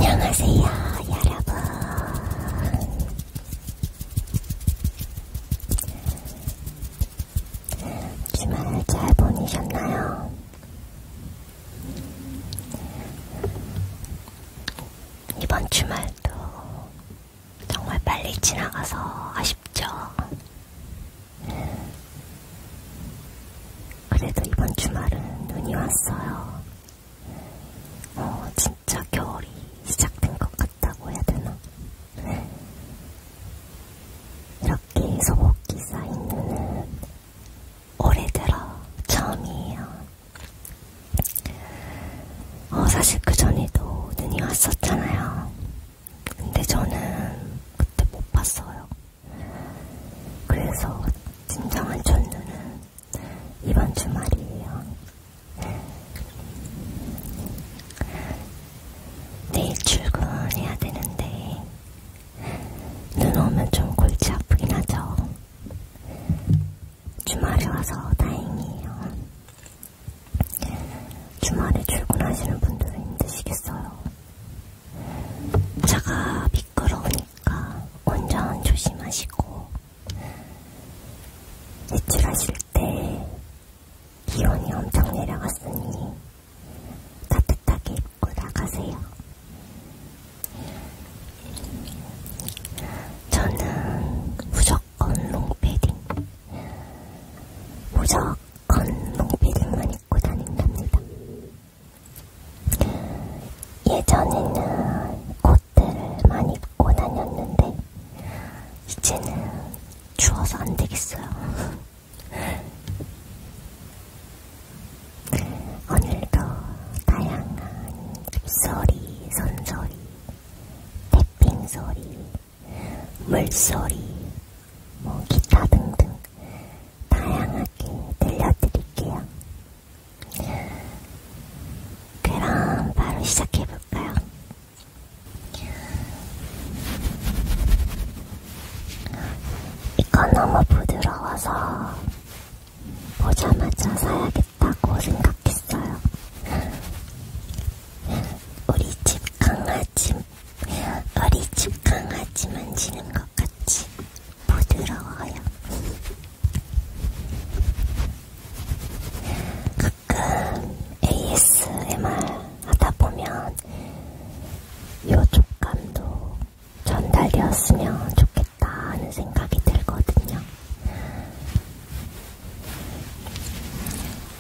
안녕하세요, 여러분. 주말 잘 보내셨나요? 이번 주말도 정말 빨리 지나가서 아쉽죠? 그래도 이번 주말은 눈이 왔어요. 진짜 겨울이 시작된 것 같다고 해야 되나? 이렇게 소복이 쌓인 눈은 올해 들어 처음이에요. 사실 그 전에도 눈이 왔었잖아요. 근데 저는 그때 못 봤어요. 그래서 진정한 첫눈은 이번 주말이에요. 내일 출근해야 되는데 눈 오면 좀 골치 아프긴 하죠. 주말에 와서 다행이에요. 주말에 출근하시는 분들은 힘드시겠어요. 차가 미끄러우니까 운전 조심하시고, 외출하실 때 기온이 엄청 내려갔으니 따뜻하게 입고 나가세요. 저는 무조건 롱패딩, 무조건 롱패딩만 입고 다닌답니다. 예전에는 코트를 많이 입고 다녔는데 이제는 추워서 안 되겠어요. 오늘도 다양한 입소리, 손소리, 태핑 소리, 물소리, 기타 등등 다양하게 들려드릴게요. 그럼 바로 시작해볼까요? 이거 너무 부드러워서 보자마자 사야겠다고 생각했어요. 우리 집 강아지 만지는 것 같이 부드러워요. 가끔 ASMR 하다 보면 요 촉감도 전달되었으면 좋겠다 하는 생각이 들거든요.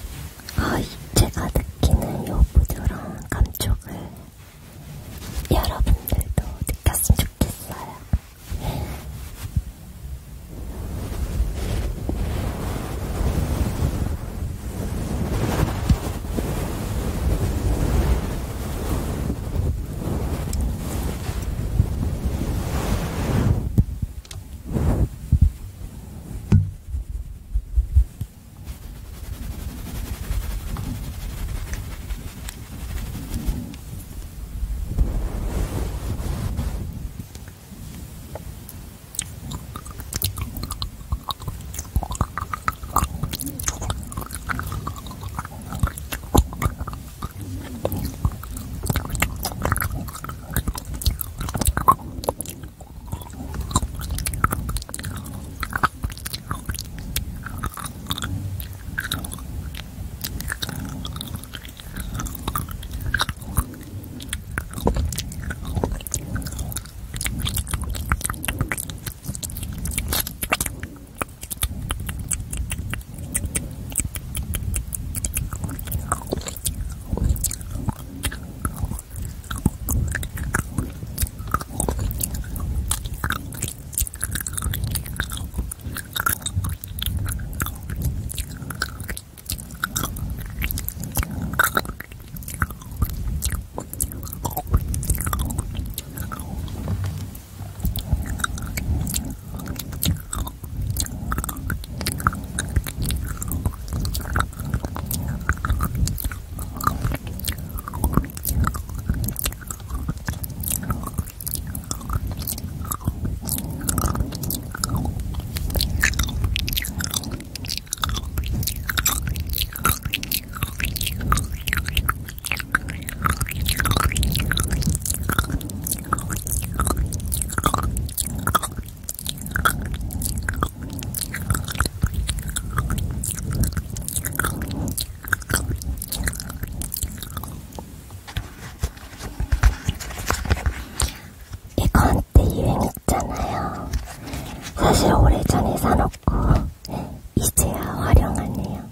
사실 오래전에 사놓고 이제야 활용하네요.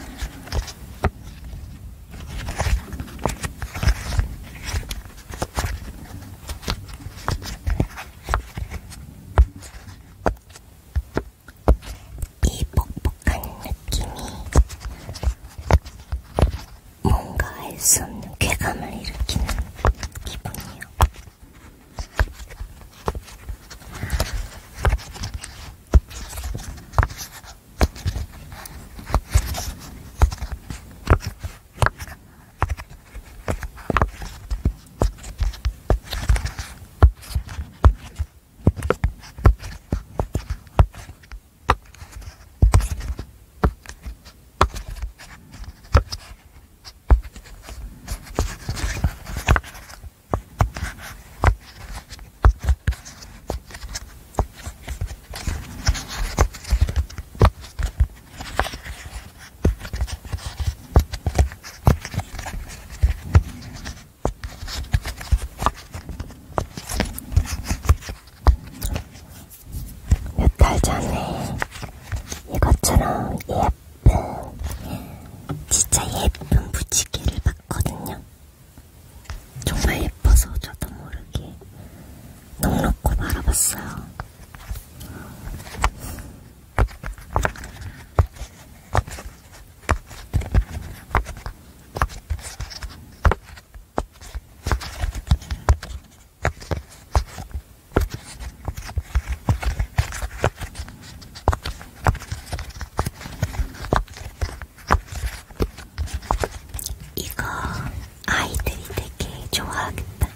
이 뻑뻑한 느낌이 뭔가 알 수 없는 쾌감을 일으키는 기분이에요. 몇 달 전에 이것처럼 진짜 예쁜 부치개를 봤거든요. 정말 예뻐서 저도 모르게 넉넉히 바라봤어요. 이거 아이들이 되게 좋아하겠다.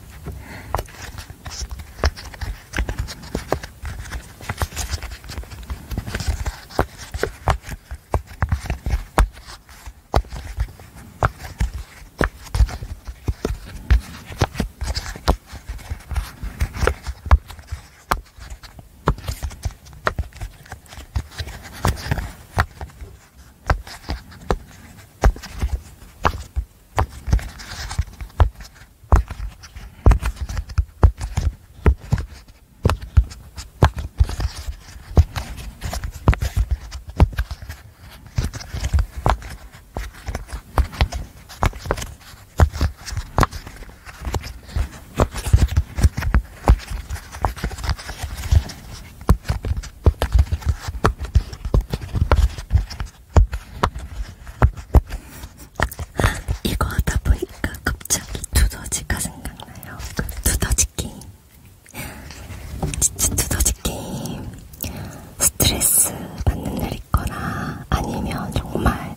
이거 하다 보니까 갑자기 두더지가 생각나요. 그 두더지 게임. 진짜 두더지 게임. 스트레스 받는 날 있거나 아니면 정말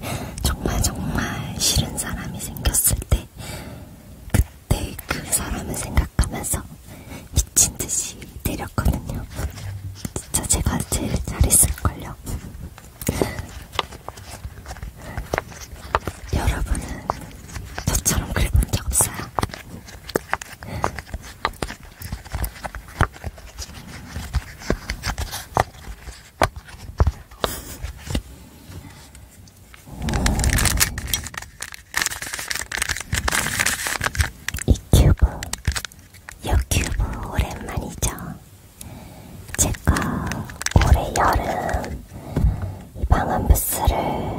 싫은 사람이 생겼을 때 그때 그 사람을 생각하면서 미친 듯이 때렸거든요. 진짜 제가 제일 잘했을걸요. 여러분은 저처럼 그래본 적 없어요? 이 큐브, 오랜만이죠. 제가 올해 여름 이 방음 부스를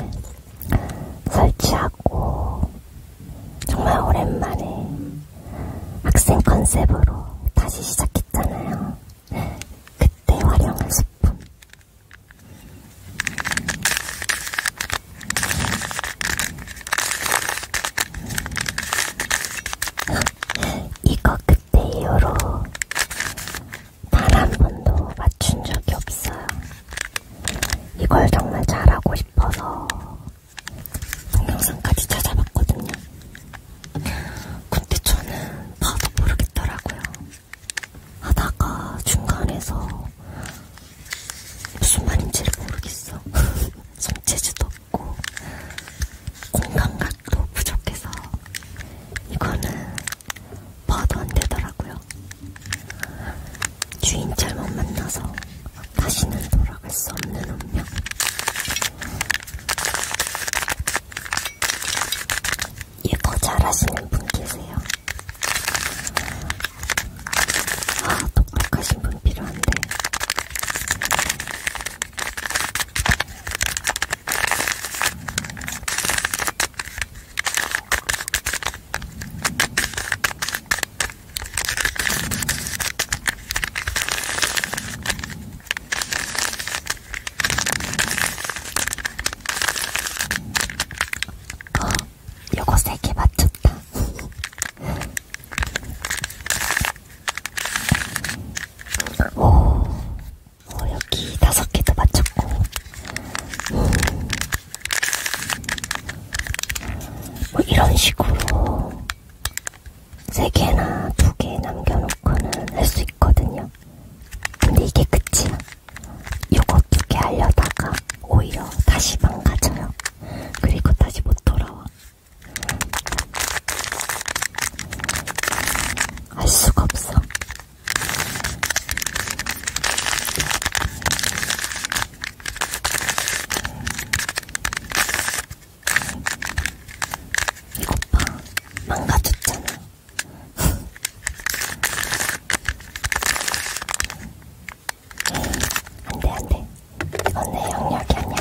설치하고 정말 오랜만에 학생 컨셉으로 다시 시작했잖아요. 그때 활용한 소품. 이거 그때 이후로 단 한 번도 맞춘 적이 없어요. 이걸 정말 잘하고 싶어서 동영상까지 찾아봤거든요. 근데 저는 봐도 모르겠더라고요. 하다가 중간에서 무슨 말인지를 모르겠어. 손재주도 없고 공감각도 부족해서 이거는 봐도 안 되더라고요. 주인 잘못 만나서 다시는 돌아갈 수 없는 운명. 이거 잘하시는 분 계세요? 똑똑하신 분 필요한데 3개나 2개 남겨놓고는 할 수 있거든요. 근데 이게 끝이야. 요거 2개 하려다가 오히려 다시 망가져요. 그리고 다시 못 돌아와. 할 수가 없어. 이것 봐. 망가졌잖아. 안 돼. 이건 내 영역이 아니야.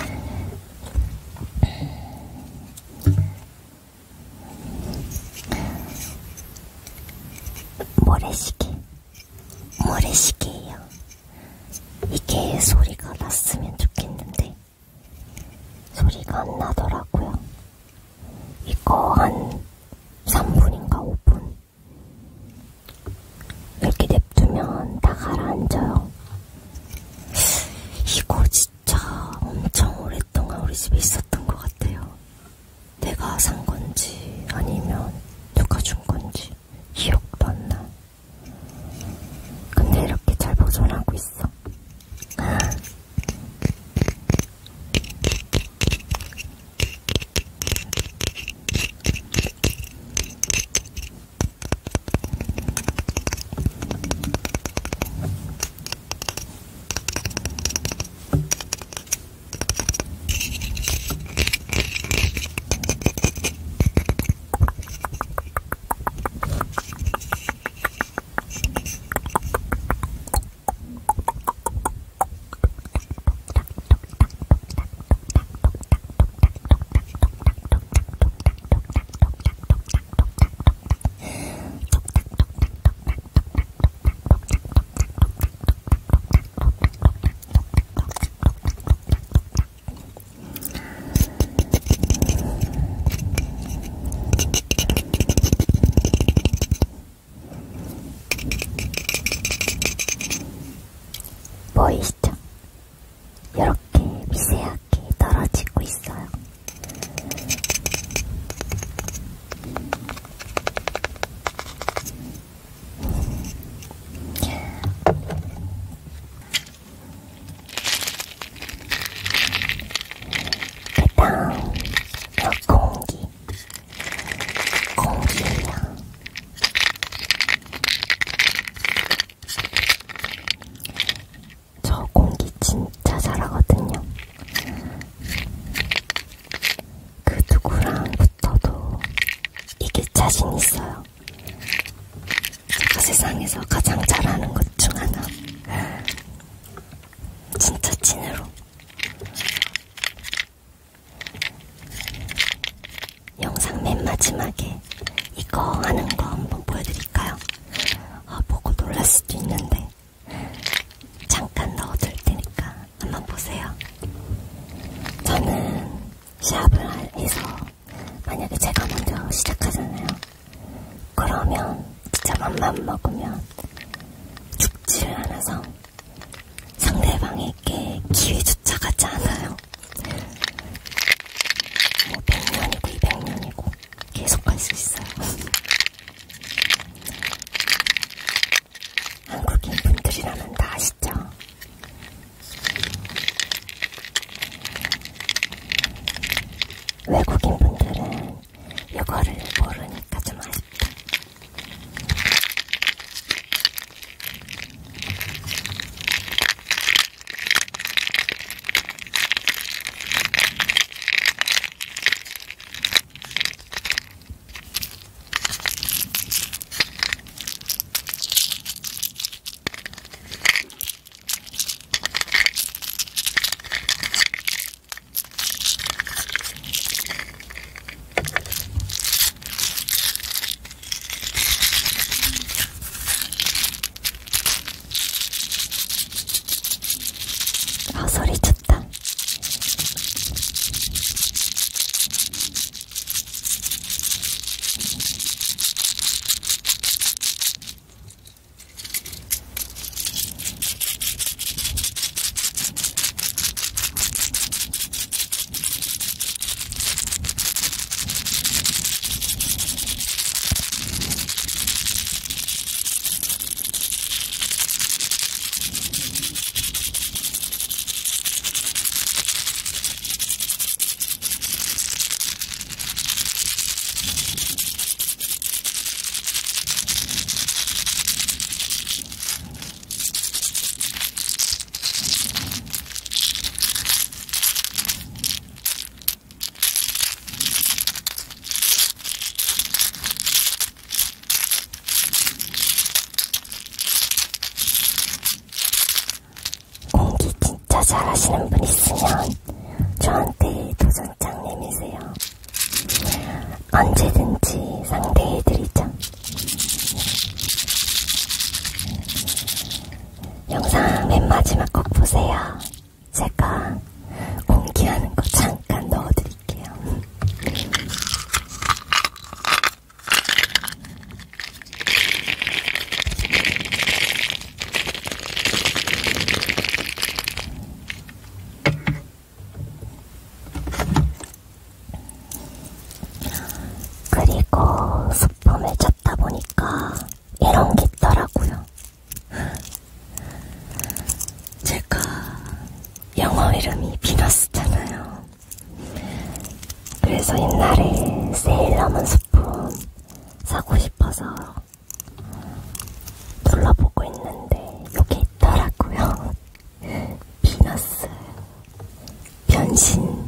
모래시계예요. 이게 소리가 났으면 좋겠는데 소리가 안 나더라고요. 이거 한 3분인가 5분 이렇게 냅두면 다 가라앉아요. 이거 진짜 엄청 오랫동안 우리 집에 있었던 것 같아요. 내가 산 건지 아니면 누가 준 건지 기억도 안 나. 근데 이렇게 잘 보존하고 있어. 보이시죠? 이렇게 미세하게 떨어지고 있어요. 그 다음 공기예요. 저 공기 진짜 잘하거든요. 그 누구랑 붙어도 이길 자신 있어요. 제가 세상에서 가장 잘하는 것 중 하나. 진짜 찐으로. 영상 맨 마지막에 이거 하는 거 한번 보여드릴까요? 보고 놀랄 수도 있는데 잠깐 넣어둘 테니까 한번 보세요. 저는 시합을 해서 만약에 제가 먼저 시작하잖아요. 그러면 진짜 맘만 먹으면 죽지를 않아서 상대방에게 기회조차 가지 않아요. 뭐 100년이고 200년이고 계속 갈 수 있어요. 한국인 분들이라면 다 아시죠? 외국인 분들은 이거를 모르니까 좀 아쉽다. 밤에 찾다 보니까 이런 게 있더라고요. 제가 영어 이름이 비너스잖아요. 그래서 옛날에 세일러문 소품 사고 싶어서 눌러보고 있는데 여기 있더라고요. 비너스 변신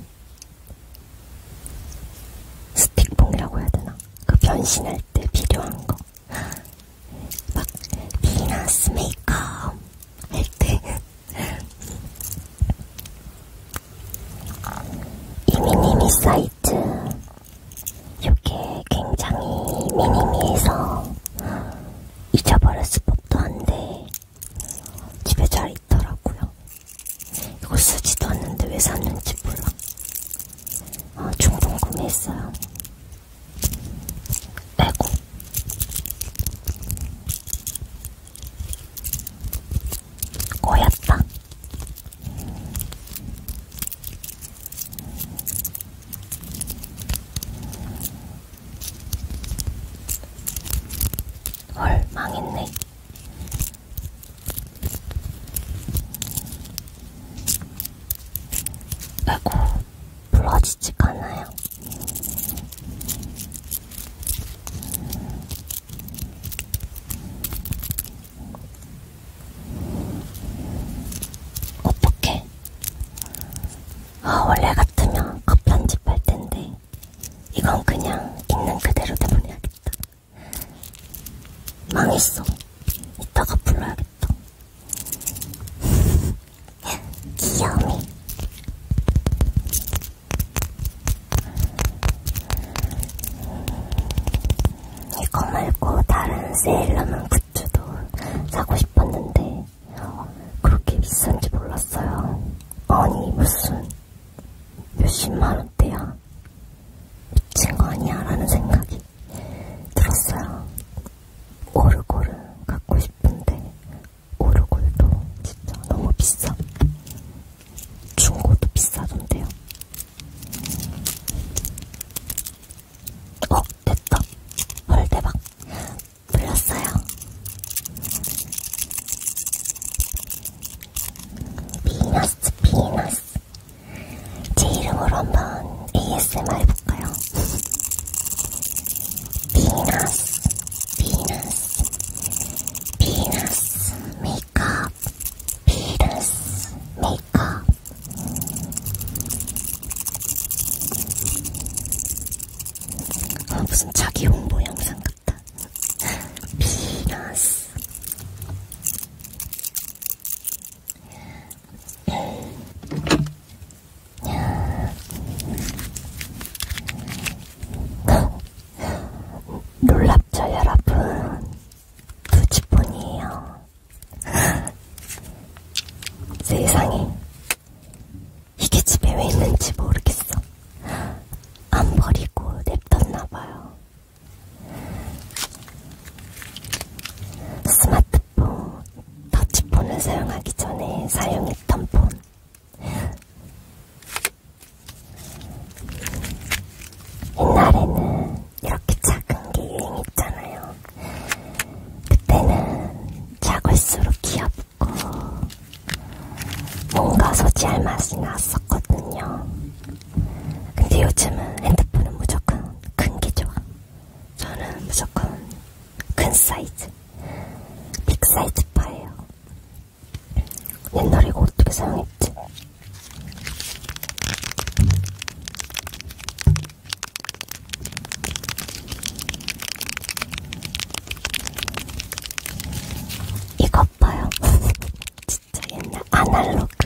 스틱봉이라고 해야 되나? 그 변신할 때 필요한 거. 막 비너스 메이크업 할 때 이 미니미 사이즈 이게 굉장히 미니미해서 잊어버렸을 법도 한데 집에 잘 있더라고요. 이거 쓰지도 않는데 왜 샀는지 몰라. 중복 구매했어요. 아이고. 꼬였다. 헐, 망했네. 아이고, 부러지지가 않아요. 어떡해. 원래 같으면 컷 편집할 텐데 이건 그냥 있는 그대로 내보내야겠다. 망했어. 이따가 불러야겠다. 귀여움이. 이거 말고 다른 세일러문 굿즈도 사고 싶었는데 그렇게 비싼지 몰랐어요. 아니 무슨 몇십만 원대야. 미친 거 아니야 라는 생각이 들었어요. 오르골은 갖고 싶은데 오르골도 진짜 너무 비싸. 중고도 비싸던데요. 됐다. 헐 대박. 불렀어요. 비너스. 제 이름으로 한번 ASMR 해볼까요? 비너스 메이크업. 비너스 메이크업. 무슨 자기 홍보 영상 같다. 비너스. 놀랍죠 여러분. 두지폰이에요. 세상에 이게 집에 왜 있는지 모르겠어. 안 버리고 냅뒀나봐요. 스마트폰, 터치폰을 사용하기 전에 사용했던 폰. 옛날에는 이렇게 작은 게 유행했잖아요. 그때는 작을수록 귀엽고 뭔가 소지할 맛이 났었거든요. 근데 요즘은 핸드폰은 무조건 큰 게 좋아. 저는 무조건 큰 사이즈, 빅 사이즈 파예요. 옛날에 이거 어떻게 사용했지? 이것 봐요. 진짜 옛날 아날로그.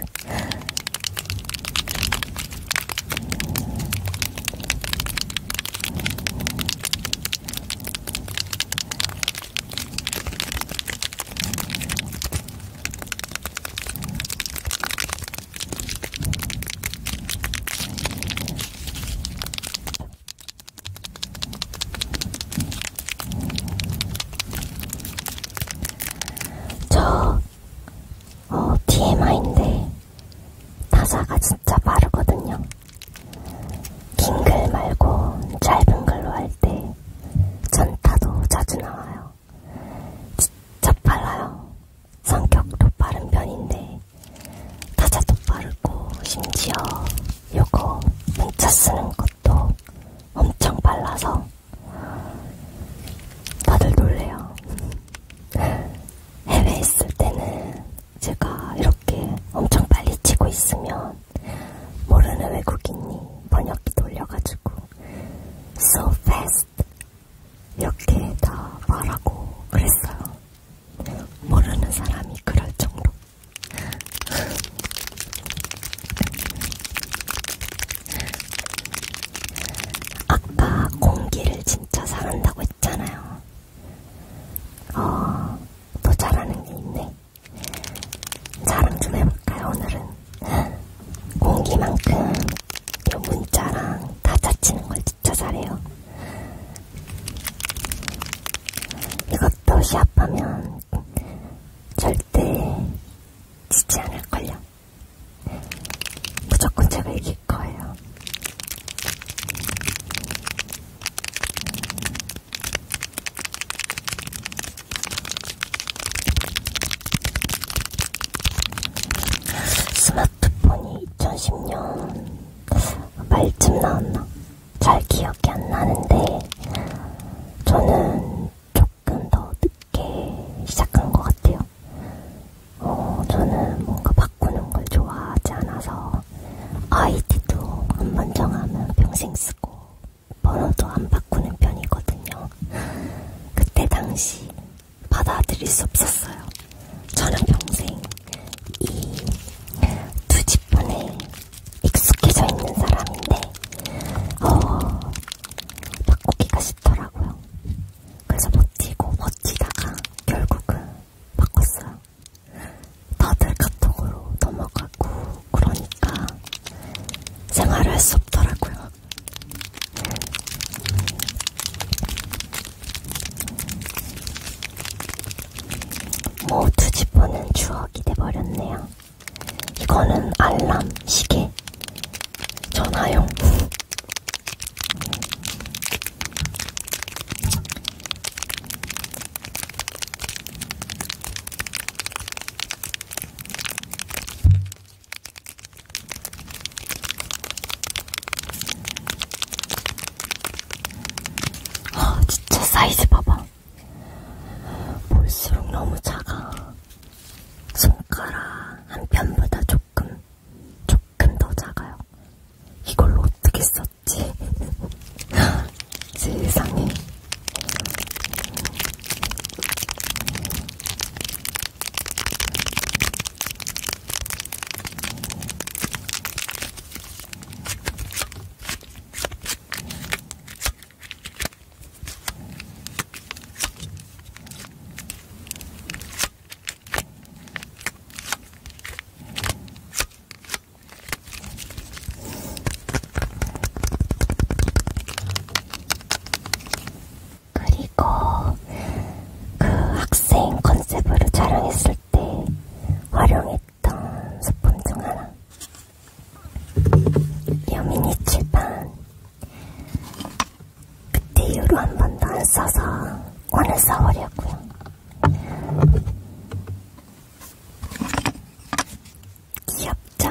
그렇게 다 말하고 그랬어요. 모르는 사람이 그럴 정도. 아까 공기를 진짜 잘한다고 했잖아요. 또 잘하는 게 있네. 자랑 좀 해볼까요, 오늘은? 공기만큼 요 문자랑 타자 치는 걸 진짜 잘해요. 이것도 시합하면 절대 지지 않을걸요. 무조건 제가 이길 거예요. 스마트폰이 2010년 말쯤 나왔나? 잘 기억이 안 나는데 저는 조금 더 늦게 시작한 것 같아요. 저는 뭔가 바꾸는 걸 좋아하지 않아서 아이디도 한번 정하면 평생 쓰고 번호도 안 바꾸는 편이거든요. 그때 당시 받아들일 수 없었어요. 저는 평생 이 투지폰에 익숙해져 있는 사람인데 바꾸기가 쉽더라고요. 그래서 버티다가 결국은 바꿨어요. 다들 카톡으로 넘어가고 그러니까 생활을 할 수 없더라고요. 투지폰은 추억이 돼버렸네요. 이거는 알람, 시계, 전화용. 진짜 사이즈 봐봐. 볼수록 너무 작아. 손가락 한 편보다 조금 더 작아요. 이걸로 어떻게 썼지? 세상에. 그 학생 컨셉으로 촬영했을 때 활용했던 소품 중 하나. 여민이 칠판. 그때 이후로 한 번도 안 써서 오늘 써보려고요. 귀엽죠?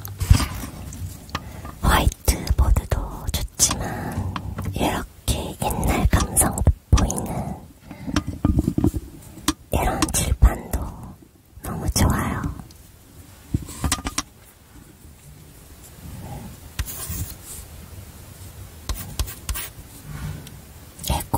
화이트보드도 좋지만 이렇게 옛날 감성 보이는 이런 칠판도 너무 좋아요. 예고.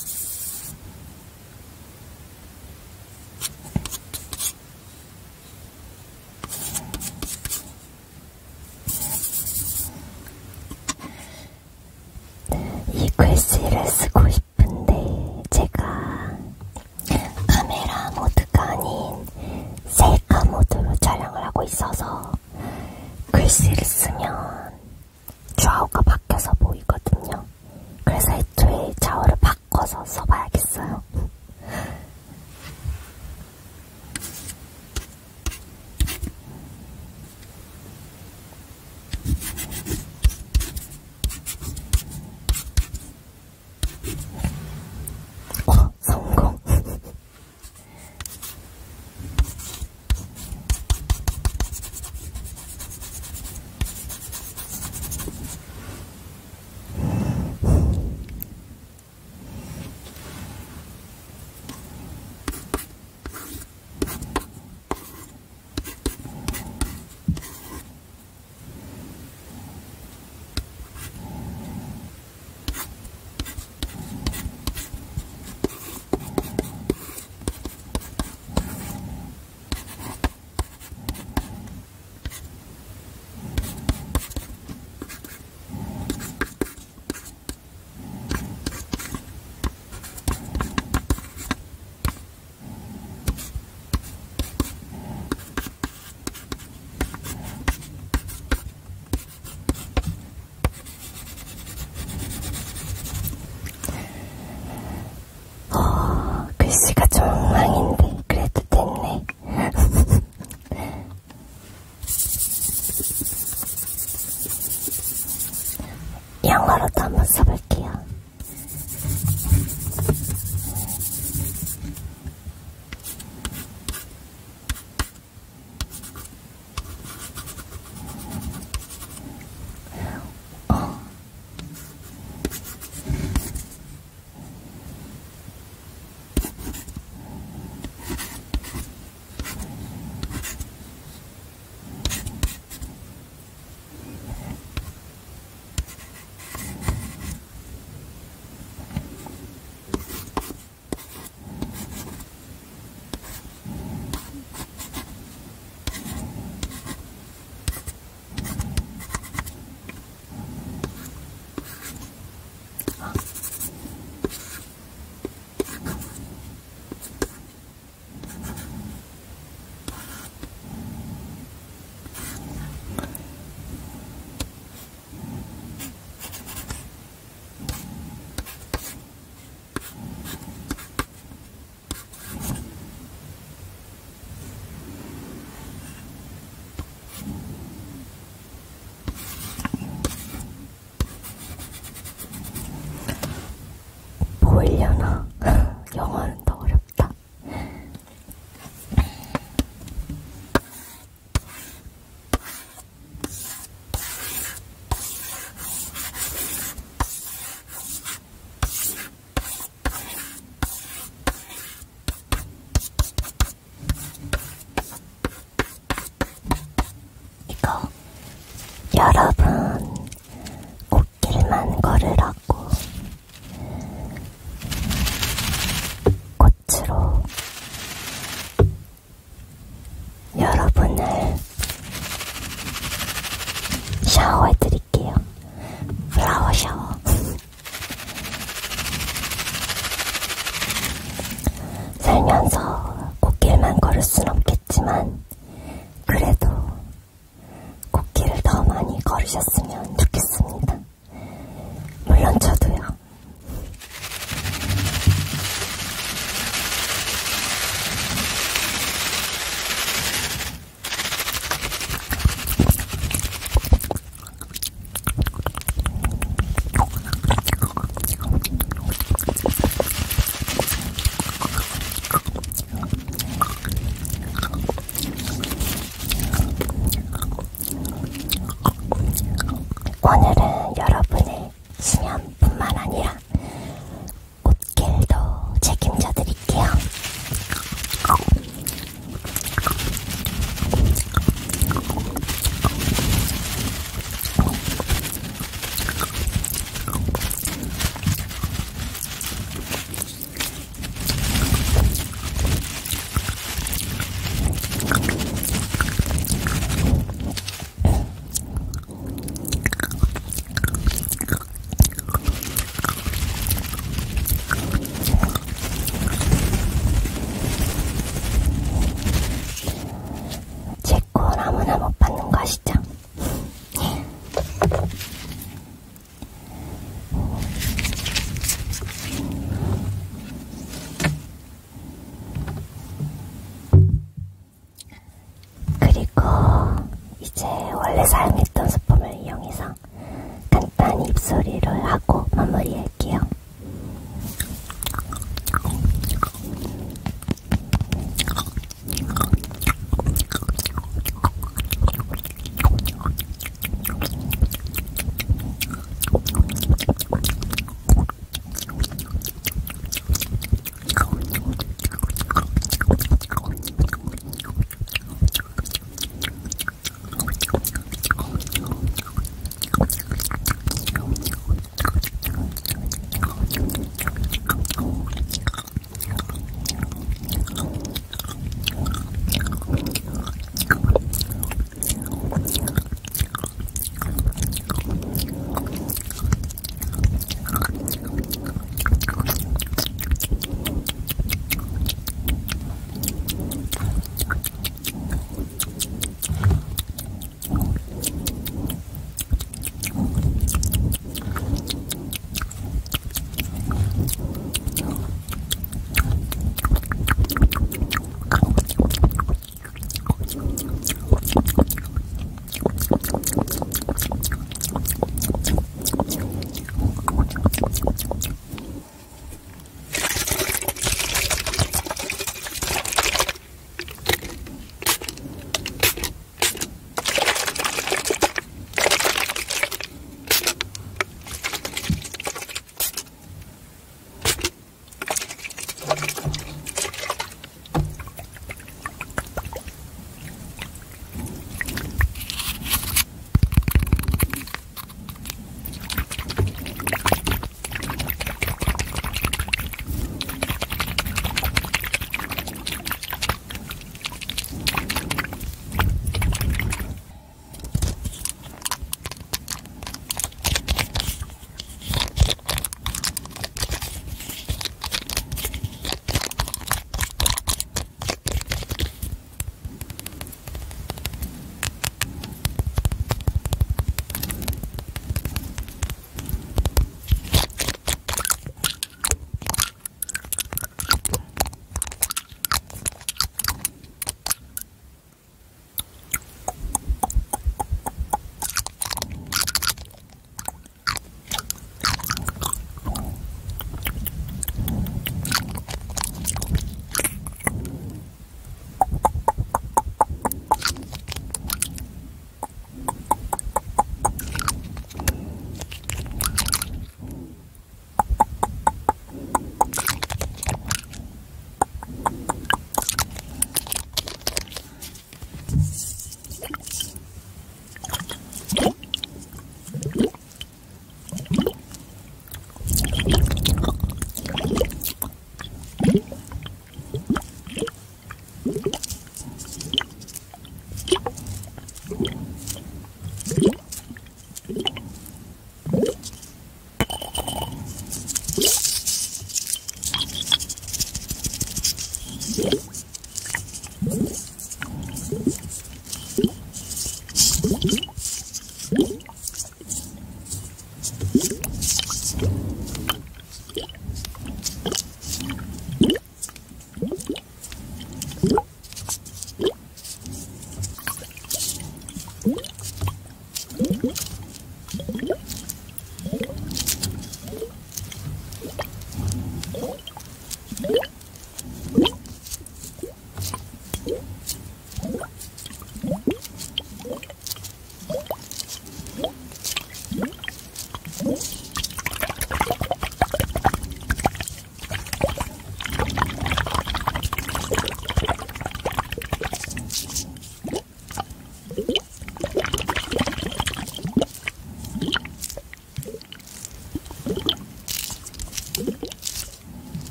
이 글씨를 쓰고 싶은데 제가 카메라 모드가 아닌 셀카 모드로 촬영을 하고 있어서 글씨를 쓰면 좌우가 바뀌어서 보이거든요. 그래서 애초에 좌우를 바꿔서 써봐야겠어요. 성공. 걸으면서 꽃길만 걸을 순 없겠지만 그래도 꽃길을 더 많이 걸으셨으면 좋겠습니다. 물론 저도요. 오늘은 여러분의 수면뿐만 아니라 꽃길도 책임져 드릴게요. 제 꼴 아무나 못 받는 거 아시죠? 그리고 이제 원래 사용했던 소품을 이용해서 간단히 입소리를 하고 마무리할게요.